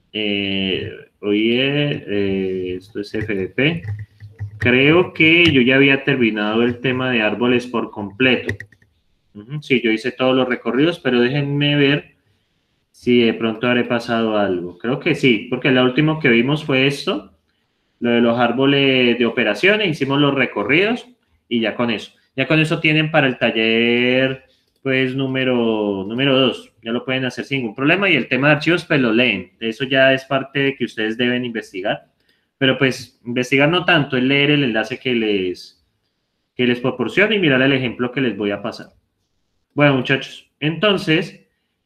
Esto es FDP. Creo que yo ya había terminado el tema de árboles por completo. Sí, yo hice todos los recorridos, pero déjenme ver si de pronto habré pasado algo. Creo que sí, porque lo último que vimos fue esto, lo de los árboles de operaciones, hicimos los recorridos y ya con eso. Ya con eso tienen para el taller, pues, número 2. Ya lo pueden hacer sin ningún problema y el tema de archivos, pues, lo leen. Eso ya es parte de que ustedes deben investigar. Pero, pues, investigar no tanto, es leer el enlace que les proporciona y mirar el ejemplo que les voy a pasar. Bueno, muchachos, entonces,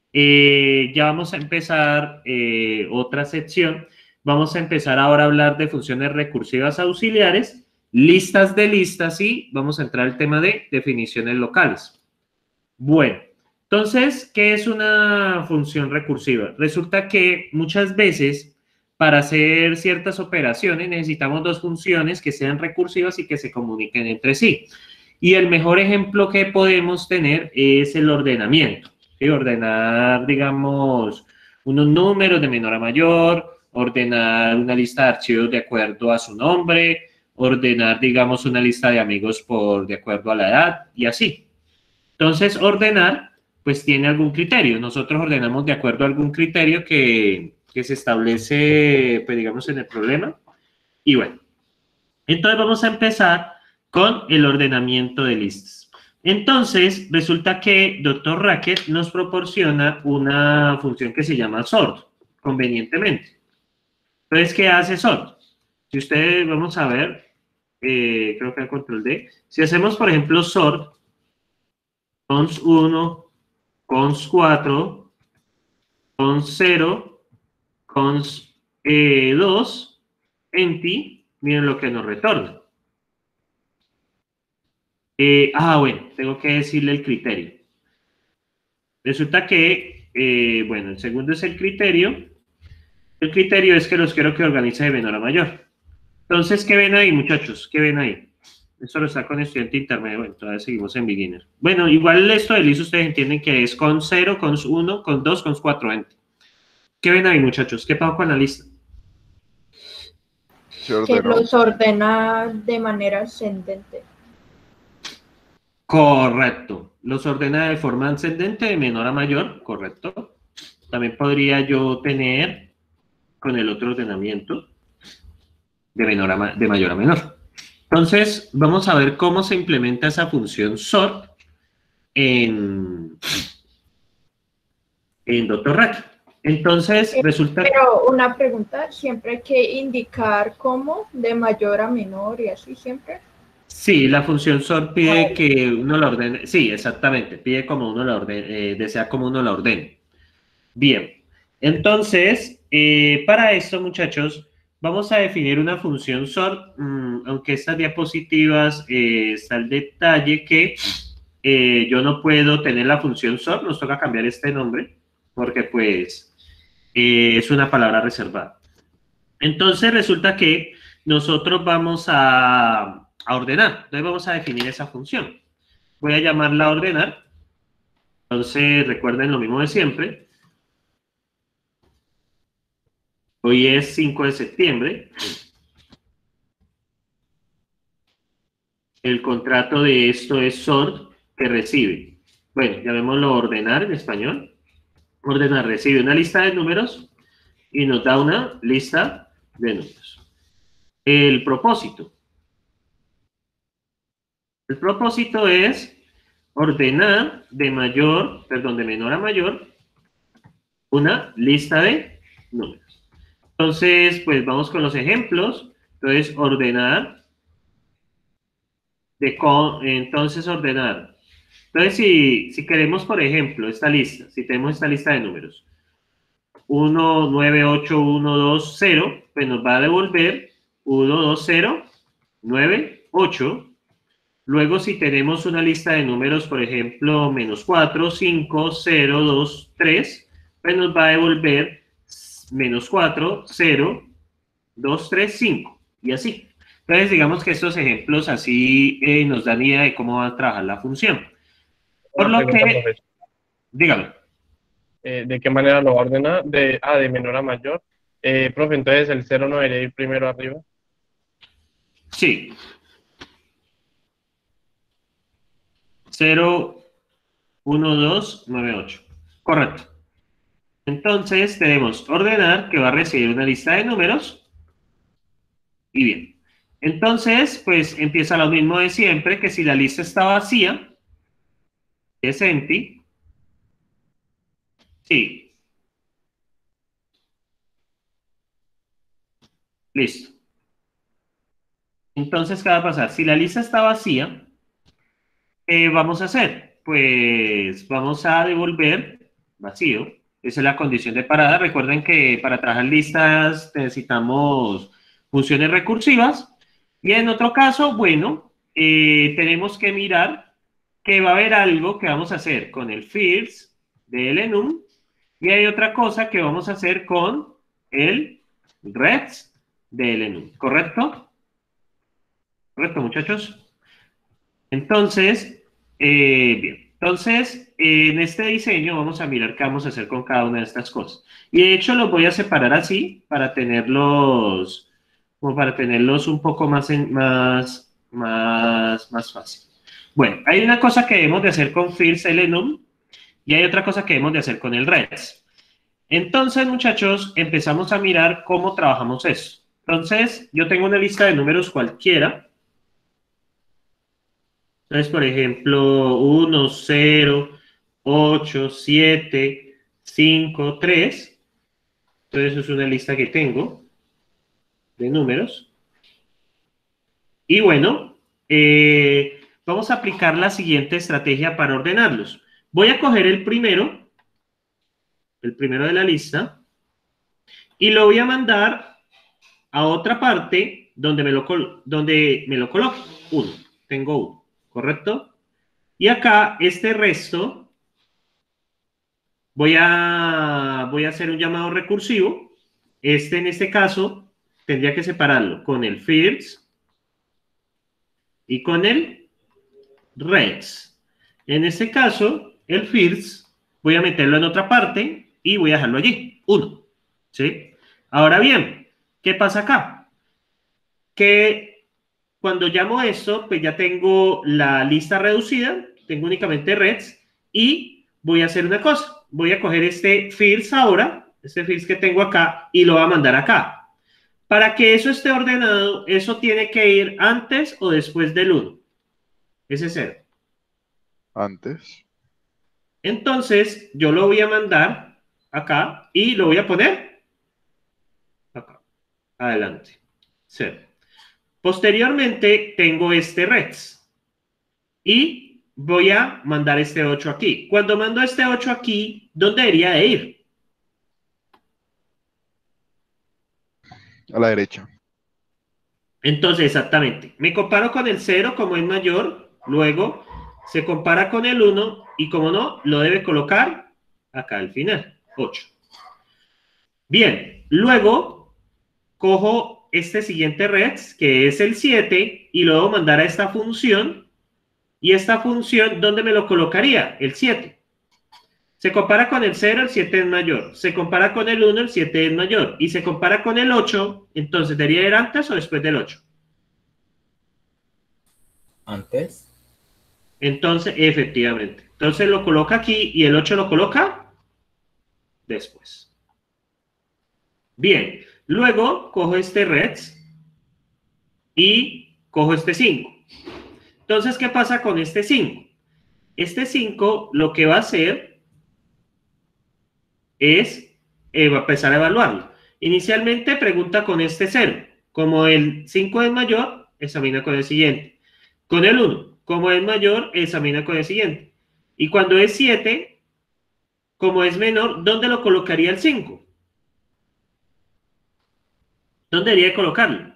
ya vamos a empezar otra sección. Vamos a empezar ahora a hablar de funciones recursivas auxiliares, listas de listas y vamos a entrar al tema de definiciones locales. Bueno, entonces, ¿qué es una función recursiva? Resulta que muchas veces para hacer ciertas operaciones necesitamos dos funciones que sean recursivas y que se comuniquen entre sí. Y el mejor ejemplo que podemos tener es el ordenamiento. ¿Sí? Ordenar, digamos, unos números de menor a mayor, ordenar una lista de archivos de acuerdo a su nombre, ordenar, digamos, una lista de amigos de acuerdo a la edad y así. Entonces, ordenar, pues tiene algún criterio. Nosotros ordenamos de acuerdo a algún criterio que se establece, pues digamos, en el problema. Y bueno, entonces vamos a empezar con el ordenamiento de listas. Entonces, resulta que Dr. Racket nos proporciona una función que se llama sort, convenientemente. Entonces, ¿qué hace sort? Si ustedes, vamos a ver, creo que el control D. Si hacemos, por ejemplo, sort, cons 1, cons 4, cons 0, cons 2, empty, miren lo que nos retorna. Bueno, tengo que decirle el criterio. Resulta que, bueno, el segundo es el criterio. El criterio es que los quiero que organice de menor a mayor. Entonces, ¿qué ven ahí, muchachos? ¿Qué ven ahí? Esto lo está con estudiante intermedio. Bueno, todavía seguimos en beginner. Bueno, igual esto de listo ustedes entienden que es con 0, con 1, con 2, con 4, ente. ¿Qué ven ahí, muchachos? ¿Qué pasó con la lista? Que los ordena de manera ascendente. Correcto. Los ordena de forma ascendente de menor a mayor, correcto. También podría yo tener con el otro ordenamiento de mayor a menor. Entonces, vamos a ver cómo se implementa esa función sort en Dr. Rack. Entonces, resulta... Pero una pregunta, ¿siempre hay que indicar cómo? ¿De mayor a menor y así siempre? Sí, la función sort pide que uno la ordene. Sí, exactamente. Pide como uno la ordene, desea como uno la ordene. Bien. Entonces, para esto, muchachos, vamos a definir una función sort, aunque estas diapositivas está el detalle que yo no puedo tener la función sort, nos toca cambiar este nombre, porque pues es una palabra reservada. Entonces resulta que nosotros vamos a ordenar, entonces vamos a definir esa función. Voy a llamarla ordenar, entonces recuerden lo mismo de siempre. Hoy es 5 de septiembre. El contrato de esto es sort, que recibe. Bueno, llamémoslo ordenar en español. Ordenar recibe una lista de números y nos da una lista de números. El propósito. El propósito es ordenar de menor a mayor una lista de números. Entonces, pues vamos con los ejemplos. Entonces, ordenar. Entonces, ordenar. Entonces, si queremos, por ejemplo, esta lista, si tenemos esta lista de números, 1, 9, 8, 1, 2, 0, pues nos va a devolver 1, 2, 0, 9, 8. Luego, si tenemos una lista de números, por ejemplo, menos 4, 5, 0, 2, 3, pues nos va a devolver menos 4, 0, 2, 3, 5, y así. Entonces, digamos que estos ejemplos así nos dan idea de cómo va a trabajar la función. Por lo que, dígame. ¿De qué manera lo ordena? De menor a mayor. Profe, entonces el 0 no debería ir primero arriba. Sí. 0, 1, 2, 9, 8. Correcto. Entonces tenemos ordenar, que va a recibir una lista de números. Y bien. Entonces, pues empieza lo mismo de siempre, que si la lista está vacía, es empty. Sí. Listo. Entonces, ¿qué va a pasar? Si la lista está vacía, ¿qué vamos a hacer? Pues vamos a devolver vacío. Esa es la condición de parada. Recuerden que para trabajar listas necesitamos funciones recursivas. Y en otro caso, bueno, tenemos que mirar que va a haber algo que vamos a hacer con el fields del enum. Y hay otra cosa que vamos a hacer con el reds del enum. ¿Correcto? ¿Correcto, muchachos? Entonces, bien, entonces en este diseño vamos a mirar qué vamos a hacer con cada una de estas cosas. Y de hecho los voy a separar así para tenerlos, como para tenerlos un poco más, más fácil. Bueno, hay una cosa que debemos de hacer con fields enum y hay otra cosa que debemos de hacer con el reds. Entonces, muchachos, empezamos a mirar cómo trabajamos eso. Entonces, yo tengo una lista de números cualquiera. Entonces, por ejemplo, 1, 0, 8, 7, 5, 3. Entonces, eso es una lista que tengo de números. Y bueno, vamos a aplicar la siguiente estrategia para ordenarlos. Voy a coger el primero de la lista, y lo voy a mandar a otra parte donde me lo coloque. 1. Tengo 1, ¿correcto? Y acá, este resto, voy a hacer un llamado recursivo. En este caso, tendría que separarlo con el fields y con el reds. En este caso, el fields voy a meterlo en otra parte y voy a dejarlo allí, 1. ¿Sí? Ahora bien, ¿qué pasa acá? Que cuando llamo esto, pues ya tengo la lista reducida, tengo únicamente reds, y voy a hacer una cosa. Voy a coger este fields ahora, este fields que tengo acá, y lo voy a mandar acá. Para que eso esté ordenado, eso tiene que ir antes o después del 1. Ese es 0. Antes. Entonces, yo lo voy a mandar acá y lo voy a poner acá, adelante. 0. Posteriormente, tengo este reds. Y voy a mandar este 8 aquí. Cuando mando este 8 aquí, ¿dónde debería de ir? A la derecha. Entonces, exactamente. Me comparo con el 0 como es mayor, luego se compara con el 1 y como no, lo debe colocar acá al final, 8. Bien, luego cojo este siguiente reds, que es el 7, y lo debo mandar a esta función. Y esta función, ¿dónde me lo colocaría? El 7. Se compara con el 0, el 7 es mayor. Se compara con el 1, el 7 es mayor. Y se compara con el 8, entonces, ¿debería ir antes o después del 8? Antes. Entonces, efectivamente. Entonces lo coloca aquí y el 8 lo coloca después. Bien, luego cojo este reds y cojo este 5. Entonces, ¿qué pasa con este 5? Este 5 lo que va a hacer es va a empezar a evaluarlo. Inicialmente pregunta con este 0. Como el 5 es mayor, examina con el siguiente. Con el 1, como es mayor, examina con el siguiente. Y cuando es 7, como es menor, ¿dónde lo colocaría el 5? ¿Dónde debería colocarlo?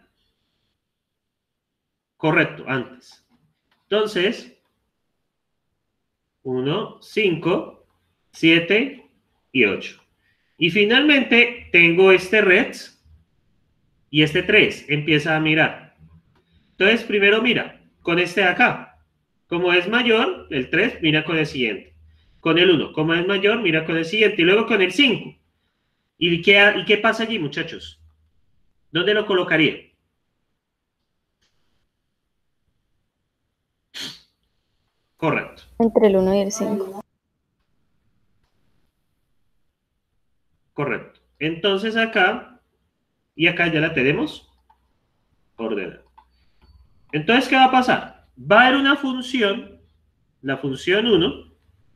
Correcto, antes. Entonces, 1, 5, 7 y 8. Y finalmente tengo este reds y este 3. Empieza a mirar. Entonces, primero mira con este de acá. Como es mayor, el 3, mira con el siguiente. Con el 1, como es mayor, mira con el siguiente. Y luego con el 5. ¿Y qué pasa allí, muchachos? ¿Dónde lo colocaría? Correcto. Entre el 1 y el 5. Correcto. Entonces acá, y acá ya la tenemos ordenada. Entonces, ¿qué va a pasar? Va a haber una función, la función 1,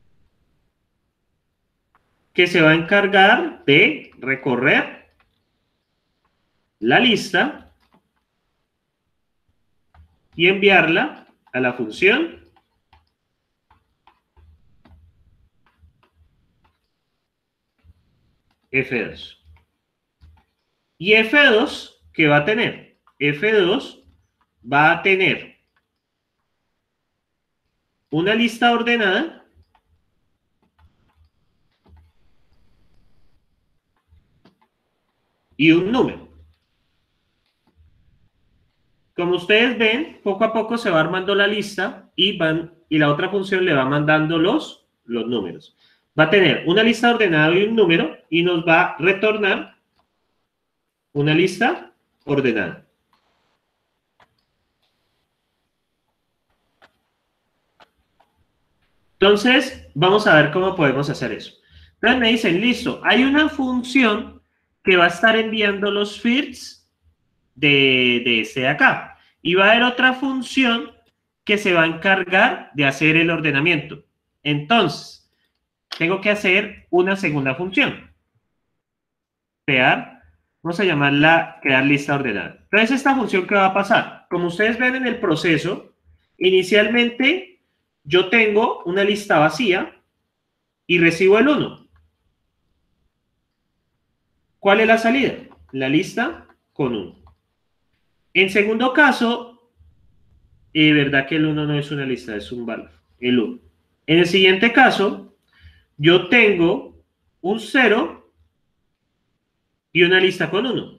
que se va a encargar de recorrer la lista y enviarla a la función F2. ¿Y F2 qué va a tener? F2 va a tener una lista ordenada y un número. Como ustedes ven, poco a poco se va armando la lista y la otra función le va mandando los números. Va a tener una lista ordenada y un número y nos va a retornar una lista ordenada. Entonces, vamos a ver cómo podemos hacer eso. Entonces me dicen, listo, hay una función que va a estar enviando los fields de este de acá. Y va a haber otra función que se va a encargar de hacer el ordenamiento. Entonces, tengo que hacer una segunda función. Vamos a llamarla crear lista ordenada. Entonces, esta función, ¿qué va a pasar? Como ustedes ven en el proceso, inicialmente yo tengo una lista vacía y recibo el 1. ¿Cuál es la salida? La lista con 1. En segundo caso, verdad que el 1 no es una lista, es un valor, el 1. En el siguiente caso, yo tengo un 0 y una lista con 1.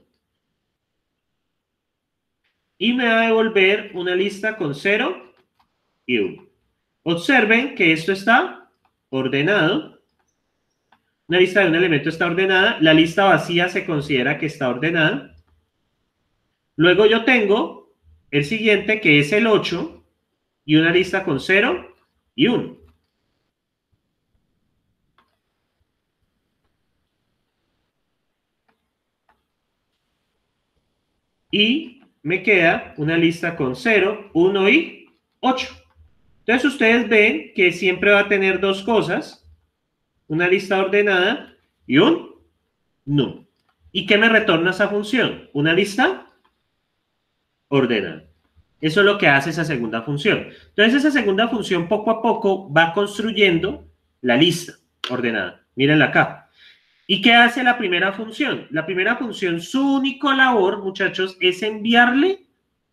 Y me va a devolver una lista con 0 y 1. Observen que esto está ordenado. Una lista de un elemento está ordenada. La lista vacía se considera que está ordenada. Luego yo tengo el siguiente, que es el 8, y una lista con 0 y 1. Y me queda una lista con 0, 1 y 8. Entonces ustedes ven que siempre va a tener dos cosas, una lista ordenada y un número. ¿Y qué me retorna esa función? Una lista ordenada. Eso es lo que hace esa segunda función. Entonces esa segunda función poco a poco va construyendo la lista ordenada. Mírenla acá. ¿Y qué hace la primera función? La primera función, su único labor, muchachos, es enviarle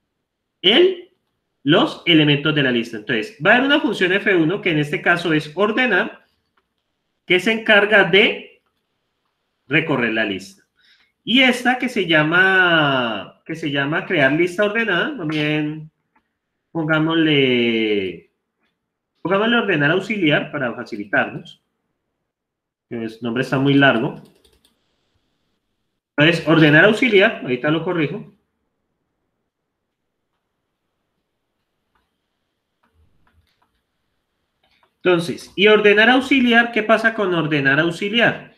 los elementos de la lista. Entonces, va a haber una función F1, que en este caso es ordenar, que se encarga de recorrer la lista. Y esta que se llama crear lista ordenada, también pongámosle ordenar auxiliar para facilitarnos. El nombre está muy largo. Entonces, ordenar auxiliar, ahorita lo corrijo. Entonces, y ordenar auxiliar, ¿qué pasa con ordenar auxiliar?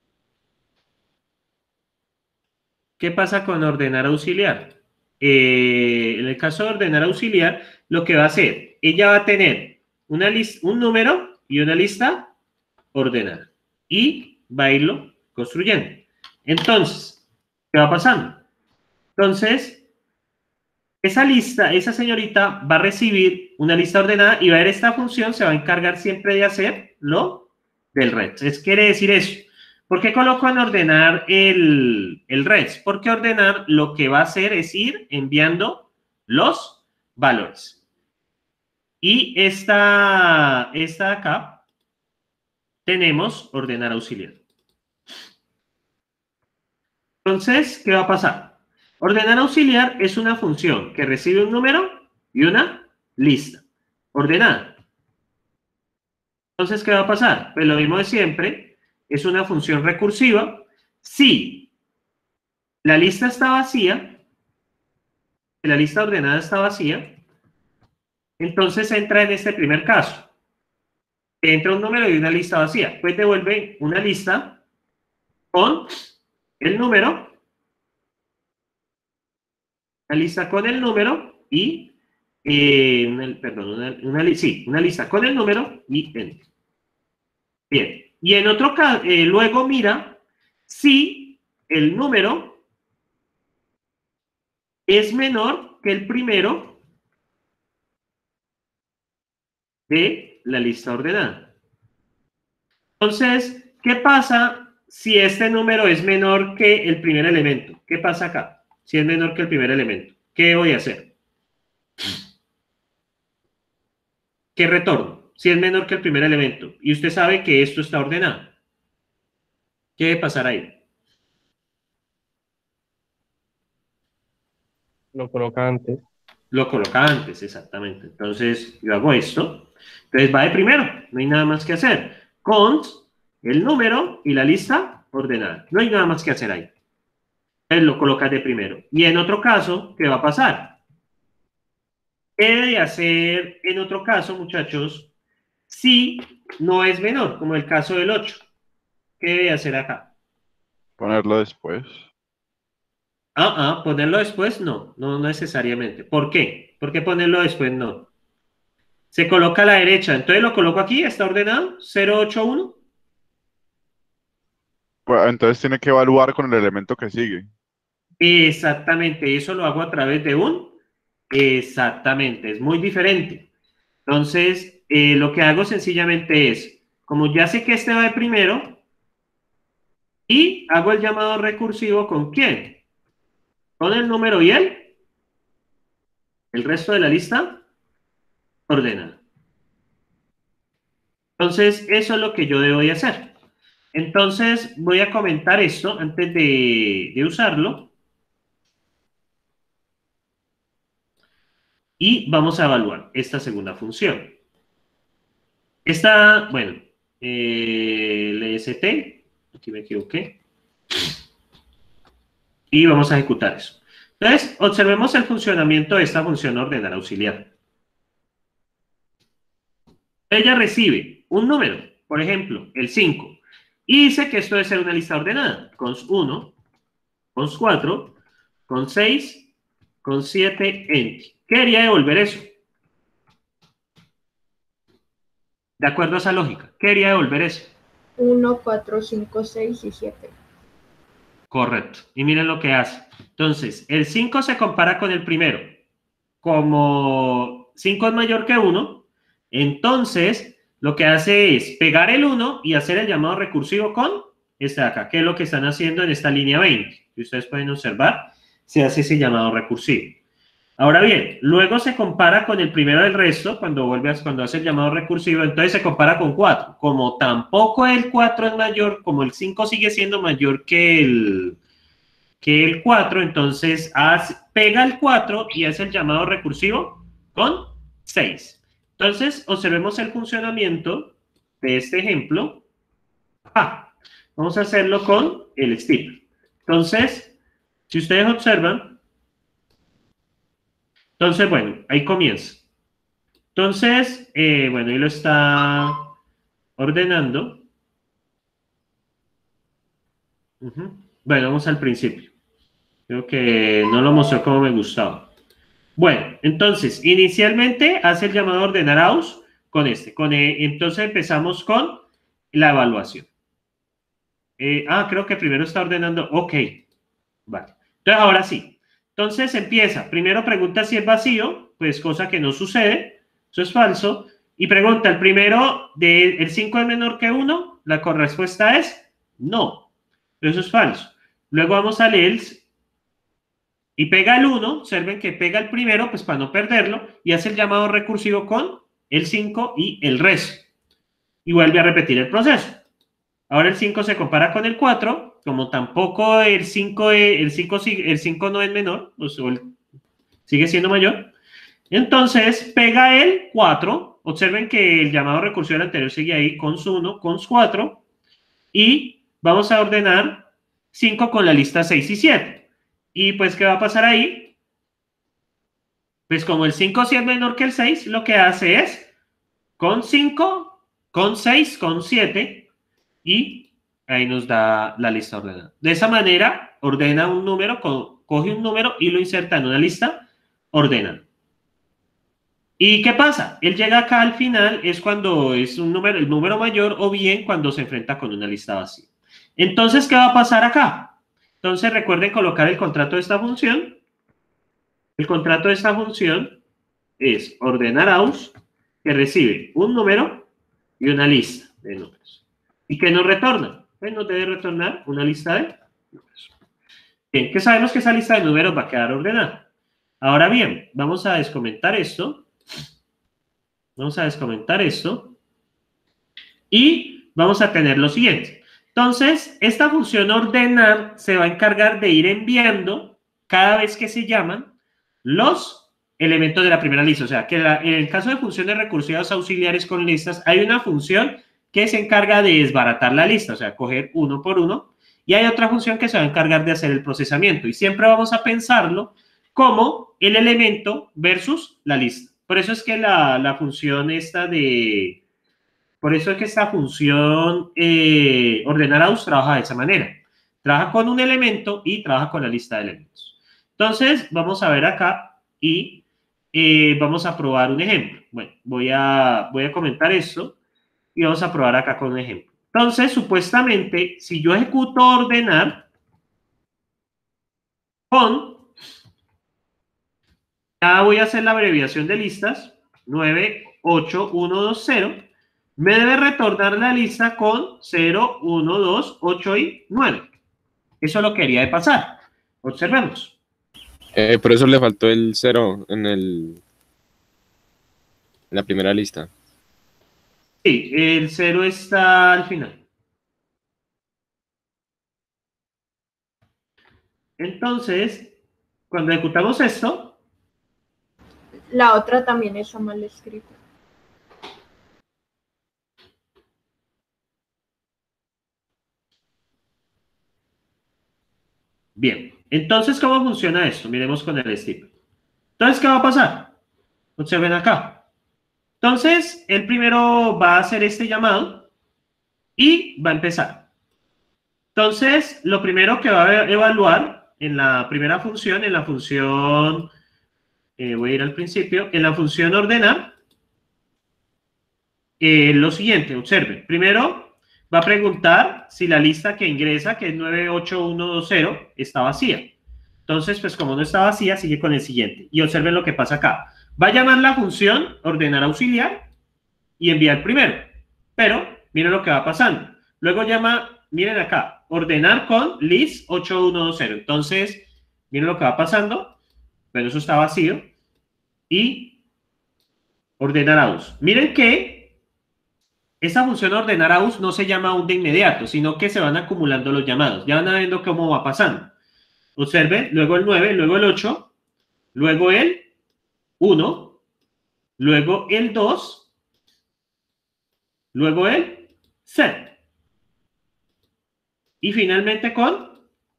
¿Qué pasa con ordenar auxiliar? En el caso de ordenar auxiliar, lo que va a hacer, ella va a tener una lista, un número y una lista ordenada. Y va a irlo construyendo. Entonces, ¿qué va pasando? Entonces, esa lista, esa señorita va a recibir una lista ordenada y va a ver esta función, se va a encargar siempre de hacer lo del red. ¿Qué quiere decir eso? ¿Por qué coloco en ordenar el res? Porque ordenar lo que va a hacer es ir enviando los valores. Y esta de acá tenemos ordenar auxiliar. Entonces, ¿qué va a pasar? Ordenar auxiliar es una función que recibe un número y una lista ordenada. Entonces, ¿qué va a pasar? Pues lo mismo de siempre. Es una función recursiva Si la lista está vacía, la lista ordenada está vacía, entonces entra en este primer caso. Entra un número y una lista vacía. Pues devuelve una lista con el número, una lista con el número y, una lista con el número y enter. Bien. Y en otro caso, luego mira si el número es menor que el primero de la lista ordenada. Entonces, ¿qué pasa si este número es menor que el primer elemento? ¿Qué pasa acá? Si es menor que el primer elemento, ¿qué voy a hacer? ¿Qué retorno? Si es menor que el primer elemento y usted sabe que esto está ordenado, ¿qué debe pasar ahí? Lo coloca antes. Lo coloca antes, exactamente. Entonces, yo hago esto. Entonces, va de primero. No hay nada más que hacer. Cons, el número y la lista ordenada. No hay nada más que hacer ahí. Él lo coloca de primero. Y en otro caso, ¿qué va a pasar? ¿Qué debe hacer en otro caso, muchachos? Si no es menor, como el caso del 8. ¿Qué debe hacer acá? Ponerlo después. Ponerlo después, no necesariamente. ¿Por qué? ¿Por qué ponerlo después? No. Se coloca a la derecha, entonces lo coloco aquí, está ordenado, 081. Pues, entonces tiene que evaluar con el elemento que sigue. Exactamente, eso lo hago a través de un, exactamente, es muy diferente. Entonces, lo que hago sencillamente es, como ya sé que este va de primero, y hago el llamado recursivo ¿con quién? Con el número y el resto de la lista ordenada. Entonces, eso es lo que yo debo de hacer. Entonces, voy a comentar esto antes de usarlo. Y vamos a evaluar esta segunda función. Esta, bueno, LST, aquí me equivoqué. Y vamos a ejecutar eso. Entonces, observemos el funcionamiento de esta función ordenar auxiliar. Ella recibe un número, por ejemplo, el 5, y dice que esto debe ser una lista ordenada, cons 1, cons 4, cons 6, cons 7, empty. ¿Qué debería devolver eso? De acuerdo a esa lógica, ¿qué debería devolver eso? 1, 4, 5, 6 y 7. Correcto. Y miren lo que hace. Entonces, el 5 se compara con el primero. Como 5 es mayor que 1, entonces lo que hace es pegar el 1 y hacer el llamado recursivo con este de acá, que es lo que están haciendo en esta línea 20. Y ustedes pueden observar, se hace ese llamado recursivo. Ahora bien, luego se compara con el primero del resto, cuando hace el llamado recursivo, entonces se compara con 4. Como tampoco el 4 es mayor, como el 5 sigue siendo mayor que el 4, entonces pega el 4 y hace el llamado recursivo con 6. Entonces, observemos el funcionamiento de este ejemplo. Vamos a hacerlo con el stipler. Entonces, si ustedes observan, entonces, bueno, ahí comienza. Entonces, bueno, ahí lo está ordenando. Bueno, vamos al principio. Creo que no lo mostró como me gustaba. Bueno, entonces, inicialmente hace el llamado ordenar aus con este. Entonces empezamos con la evaluación. Creo que primero está ordenando. Ok, vale. Entonces, ahora sí. Entonces empieza, primero pregunta si es vacío, pues cosa que no sucede, eso es falso, y pregunta, ¿el primero del 5 es menor que 1? La respuesta es no, eso es falso. Luego vamos al else, y pega el 1, observen que pega el primero, pues para no perderlo, y hace el llamado recursivo con el 5 y el resto, y vuelve a repetir el proceso. Ahora el 5 se compara con el 4, como tampoco el 5 no es menor, sigue siendo mayor. Entonces pega el 4, observen que el llamado recursivo anterior sigue ahí, cons 1, cons 4, y vamos a ordenar 5 con la lista 6 y 7. Y pues, ¿qué va a pasar ahí? Pues como el 5 sí es menor que el 6, lo que hace es con 5, con 6, con 7 y ahí nos da la lista ordenada. De esa manera, ordena un número, coge un número y lo inserta en una lista ordenada. ¿Y qué pasa? Él llega acá al final, es cuando es un número, el número mayor, o bien cuando se enfrenta con una lista vacía. Entonces, ¿qué va a pasar acá? Entonces, recuerden colocar el contrato de esta función. El contrato de esta función es ordenar aus, que recibe un número y una lista de números. ¿Y qué nos retorna? Pues nos debe retornar una lista de números. Bien, que sabemos que esa lista de números va a quedar ordenada. Ahora bien, vamos a descomentar esto. Vamos a descomentar esto. Y vamos a tener lo siguiente. Entonces, esta función ordenar se va a encargar de ir enviando cada vez que se llaman los elementos de la primera lista. O sea, que en el caso de funciones recursivas auxiliares con listas, hay una función que se encarga de desbaratar la lista, o sea, coger uno por uno. Y hay otra función que se va a encargar de hacer el procesamiento. Y siempre vamos a pensarlo como el elemento versus la lista. Por eso es que la función esta de... Por eso es que esta función ordenar aus trabaja de esa manera. Trabaja con un elemento y trabaja con la lista de elementos. Entonces, vamos a ver acá y vamos a probar un ejemplo. Bueno, voy a comentar esto y vamos a probar acá con un ejemplo. Entonces, supuestamente, si yo ejecuto ordenar con... Ya voy a hacer la abreviación de listas, 9, 8, 1, 2, 0. Me debe retornar la lista con 0, 1, 2, 8 y 9. Eso lo quería de pasar. Observemos. Por eso le faltó el 0 en la primera lista. Sí, el 0 está al final. Entonces, cuando ejecutamos esto... La otra también está mal escrita. Bien, entonces, ¿cómo funciona esto? Miremos con el STIP. Entonces, ¿qué va a pasar? Observen acá. Entonces, él primero va a hacer este llamado y va a empezar. Entonces, lo primero que va a evaluar en la primera función, voy a ir al principio, en la función ordenar, lo siguiente, observen. Primero, va a preguntar si la lista que ingresa, que es 98120, está vacía. Entonces, pues como no está vacía, sigue con el siguiente. Y observen lo que pasa acá. Va a llamar la función ordenar auxiliar y enviar primero. Pero, miren lo que va pasando. Luego llama, miren acá, ordenar con list 8120. Entonces, miren lo que va pasando. Pero eso está vacío. Y ordenar aus. Miren que esta función ordenar aus no se llama aún de inmediato, sino que se van acumulando los llamados. Ya van viendo cómo va pasando. Observen, luego el 9, luego el 8, luego el 1, luego el 2, luego el 0. Y finalmente con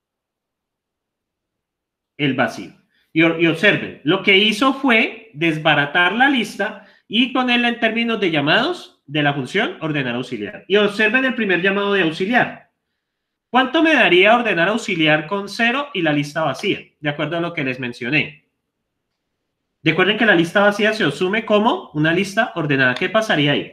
el vacío. Y observen, lo que hizo fue desbaratar la lista y ponerla en términos de llamados de la función ordenar auxiliar. Y observen el primer llamado de auxiliar. ¿Cuánto me daría ordenar auxiliar con 0 y la lista vacía? De acuerdo a lo que les mencioné. Recuerden que la lista vacía se asume como una lista ordenada. ¿Qué pasaría ahí?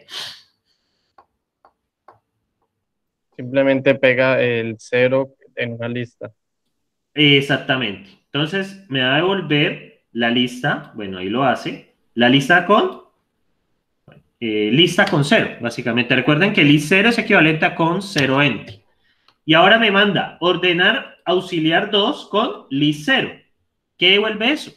Simplemente pega el 0 en una lista. Exactamente. Entonces me va a devolver la lista. Bueno, ahí lo hace. La lista con lista con 0, básicamente. Recuerden que list 0 es equivalente a con 0 empty. Y ahora me manda ordenar auxiliar 2 con list 0. ¿Qué devuelve eso?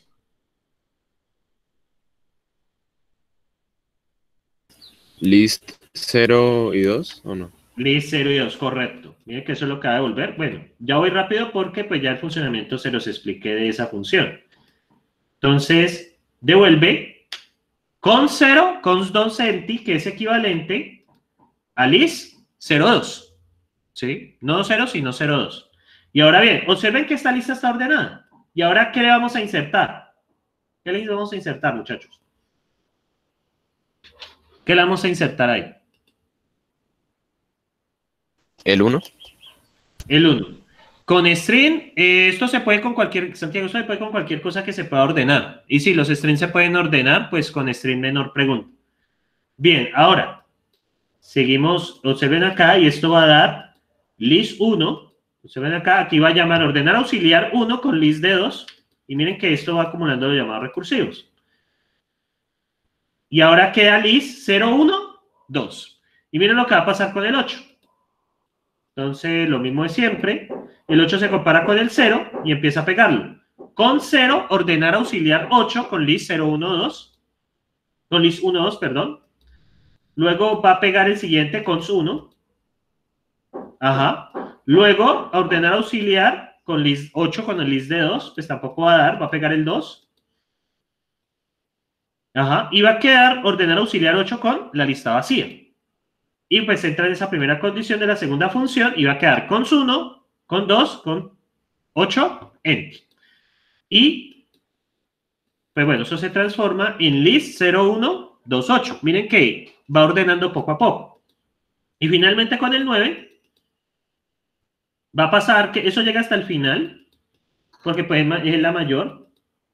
¿List 0 y 2 o no? List 0 y 2, correcto. Miren que eso es lo que va a devolver. Bueno, ya voy rápido porque pues ya el funcionamiento se los expliqué de esa función. Entonces, devuelve con 0, con 2 empty, que es equivalente a list 02. ¿Sí? No 0, sino 02. Y ahora bien, observen que esta lista está ordenada. ¿Y ahora qué le vamos a insertar? ¿Qué le vamos a insertar, muchachos? ¿Qué le vamos a insertar ahí? El 1. El 1. Con string, esto se puede con cualquier, Santiago, esto se puede con cualquier cosa que se pueda ordenar. Y si los strings se pueden ordenar, pues con string menor pregunta. Bien, ahora, seguimos, observen acá, y esto va a dar list 1. Observen acá, aquí va a llamar ordenar auxiliar 1 con list de 2. Y miren que esto va acumulando los llamados recursivos. Y ahora queda list 0, 1, 2. Y miren lo que va a pasar con el 8. Entonces, lo mismo de siempre. El 8 se compara con el 0 y empieza a pegarlo. Con 0, ordenar auxiliar 8 con list 0, 1, 2. Con list 1, 2, perdón. Luego va a pegar el siguiente con su 1. Ajá. Luego, ordenar auxiliar con list 8 con el list de 2. Pues tampoco va a dar, va a pegar el 2. Ajá. Y va a quedar ordenar auxiliar 8 con la lista vacía. Y pues entra en esa primera condición de la segunda función y va a quedar con 1, con 2, con 8, enter. Y, pues bueno, eso se transforma en list 0, 1, 2, 8. Miren que va ordenando poco a poco. Y finalmente con el 9, va a pasar que eso llega hasta el final, porque pues es la mayor.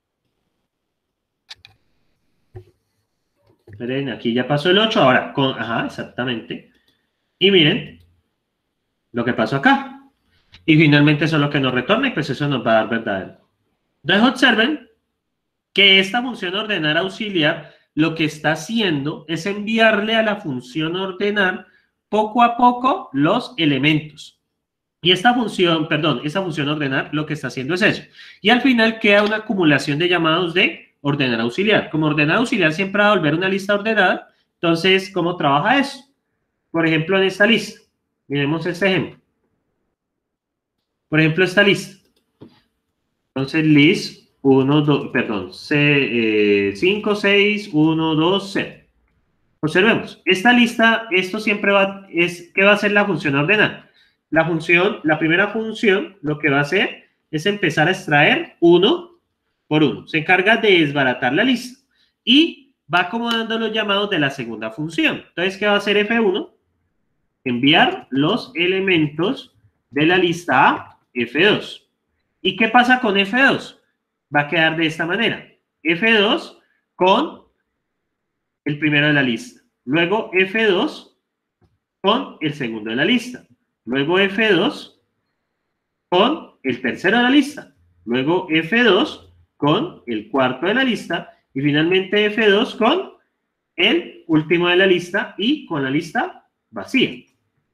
Miren, aquí ya pasó el 8, ahora con, ajá, exactamente. Y miren lo que pasó acá. Y finalmente eso es lo que nos retorna y pues eso nos va a dar verdadero. Entonces observen que esta función ordenar auxiliar lo que está haciendo es enviarle a la función ordenar poco a poco los elementos. Y esta función, perdón, esta función ordenar lo que está haciendo es eso. Y al final queda una acumulación de llamados de ordenar auxiliar. Como ordenar auxiliar siempre va a volver una lista ordenada, entonces, ¿cómo trabaja eso? Por ejemplo, en esta lista. Miremos este ejemplo. Por ejemplo, esta lista. Entonces, list 1, 2, perdón, 5, 6, 1, 2, 0. Observemos. Esta lista, esto siempre va, ¿qué va a hacer la función ordenar? La primera función, lo que va a hacer es empezar a extraer 1 por 1. Se encarga de desbaratar la lista y va acomodando los llamados de la segunda función. Entonces, ¿qué va a hacer F1? Enviar los elementos de la lista a F2. ¿Y qué pasa con F2? Va a quedar de esta manera. F2 con el primero de la lista. Luego F2 con el segundo de la lista. Luego F2 con el tercero de la lista. Luego F2 con el cuarto de la lista. Y finalmente F2 con el último de la lista y con la lista vacía.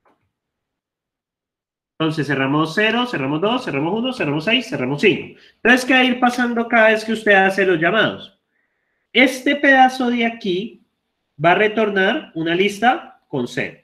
Entonces cerramos 0, cerramos 2, cerramos 1, cerramos 6, cerramos 5. Entonces, ¿qué va a ir pasando cada vez que usted hace los llamados? Este pedazo de aquí va a retornar una lista con 0.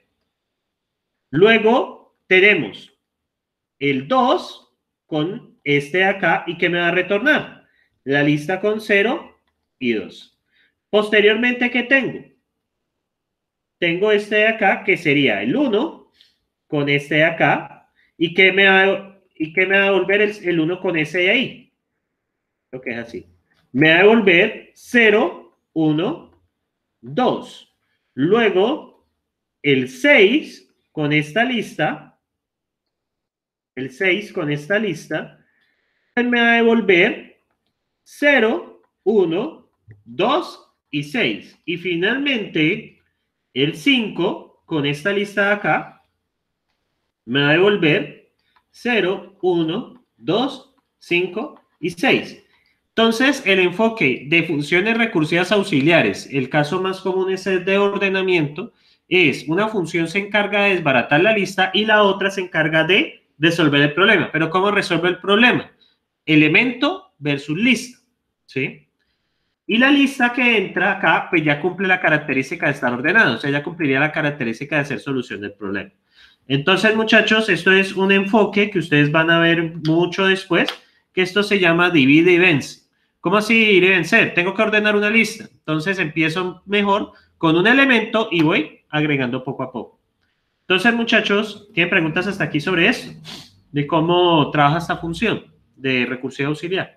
Luego tenemos el 2 con este de acá. ¿Y qué me va a retornar? La lista con 0 y 2. Posteriormente, ¿qué tengo? Tengo este de acá, que sería el 1 con este de acá. ¿Y qué me va a devolver el 1 con ese de ahí? Lo que es así. Me va a devolver 0, 1, 2. Luego, el 6 con esta lista. El 6 con esta lista. Me va a devolver 0, 1, 2 y 6. Y finalmente, el 5 con esta lista de acá. Me va a devolver 0, 1, 2, 5 y 6. Entonces, el enfoque de funciones recursivas auxiliares, el caso más común es el de ordenamiento, es una función se encarga de desbaratar la lista y la otra se encarga de resolver el problema. ¿Pero cómo resuelve el problema? Elemento versus lista, ¿sí? Y la lista que entra acá, pues ya cumple la característica de estar ordenado, o sea, ya cumpliría la característica de hacer solución del problema. Entonces, muchachos, esto es un enfoque que ustedes van a ver mucho después, que esto se llama divide y vence. ¿Cómo así dividir y vencer? Tengo que ordenar una lista. Entonces, empiezo mejor con un elemento y voy agregando poco a poco. Entonces, muchachos, ¿tienen preguntas hasta aquí sobre esto? de cómo trabaja esta función de recursivo auxiliar.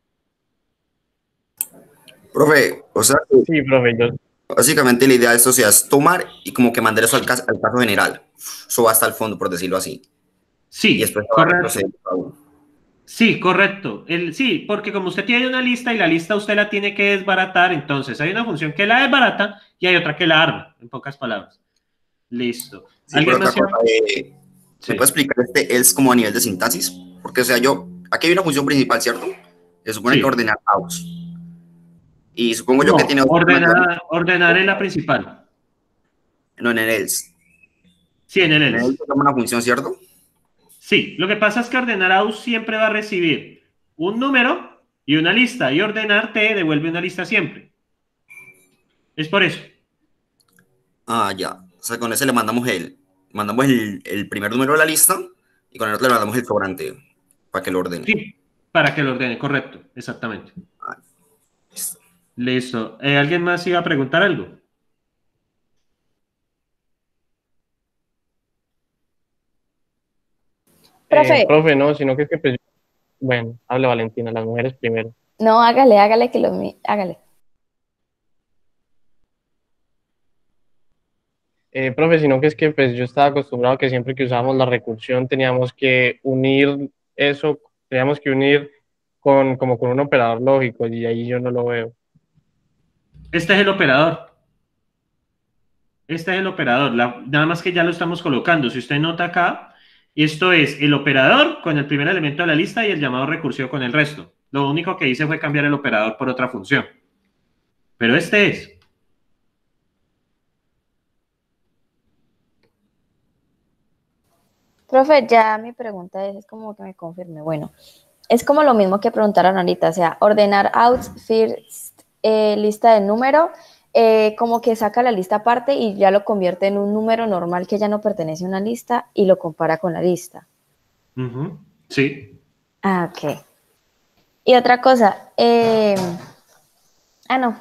Profe, o sea, Sí, profe, yo, básicamente la idea de esto sea, es tomar y como que mandar eso al caso general. Eso va hasta el fondo, por decirlo así. Y Sí, después se va a correcto. retroceder cada uno. Sí, correcto. Sí, porque como usted tiene una lista y la lista usted la tiene que desbaratar, entonces hay una función que la desbarata y hay otra que la arma, en pocas palabras. Listo. Sí, pero ¿Alguien otra más? cosa, Sí. ¿me puede explicar este else como a nivel de sintaxis? Porque, o sea, aquí hay una función principal, ¿cierto? Se supone Sí. que ordenar outs. Y supongo yo No, que tiene ordenar es la principal. no en el else. Sí, en el En el else. else se llama una función, ¿cierto? Sí, lo que pasa es que ordenar out siempre va a recibir un número y una lista, y ordenar te devuelve una lista siempre. Es por eso. Ah, ya. O sea, con ese le mandamos el primer número de la lista y con el otro le mandamos el sobrante para que lo ordene. Sí, para que lo ordene, correcto, exactamente. Ah, listo. Listo. ¿Alguien más iba a preguntar algo? Profe. profe, no, sino que es que, pues, bueno, hable Valentina, las mujeres primero. No, hágale que hágale. Profe, sino que es que pues yo estaba acostumbrado que siempre que usábamos la recursión teníamos que unir eso, teníamos que unir como con un operador lógico y ahí yo no lo veo. Este es el operador. Este es el operador. Nada más que ya lo estamos colocando. Si usted nota acá, esto es el operador con el primer elemento de la lista y el llamado recursivo con el resto. Lo único que hice fue cambiar el operador por otra función. Pero este es. Profe, ya mi pregunta es como que me confirme. Bueno, es como lo mismo que preguntaron ahorita, o sea, ordenar out first lista de número, como que saca la lista aparte y ya lo convierte en un número normal que ya no pertenece a una lista y lo compara con la lista. Sí. Ah, ok. Y otra cosa, no.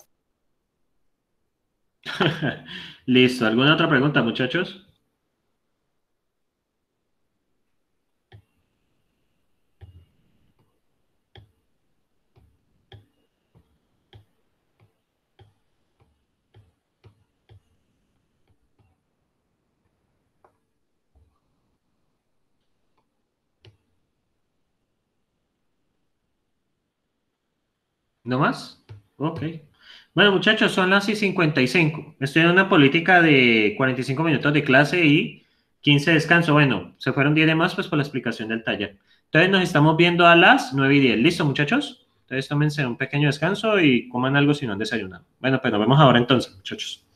Listo. ¿Alguna otra pregunta, muchachos? ¿No más? Ok. Bueno, muchachos, son las 6:55. Estoy en una política de 45 minutos de clase y 15 de descanso. Bueno, se fueron 10 de más pues por la explicación del taller. Entonces nos estamos viendo a las 9:10. ¿Listo, muchachos? Entonces tómense un pequeño descanso y coman algo si no han desayunado. Bueno, pues nos vemos ahora entonces, muchachos.